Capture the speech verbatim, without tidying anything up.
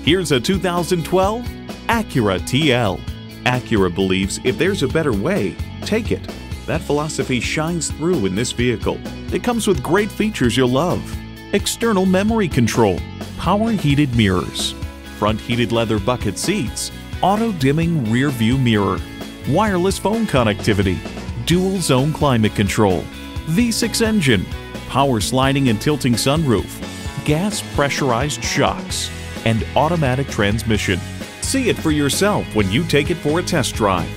Here's a two thousand twelve Acura T L. Acura believes if there's a better way, take it. That philosophy shines through in this vehicle. It comes with great features you'll love. External memory control, power heated mirrors, front heated leather bucket seats, auto dimming rear view mirror, wireless phone connectivity, dual zone climate control, V six engine, power sliding and tilting sunroof, gas pressurized shocks, and automatic transmission. See it for yourself when you take it for a test drive.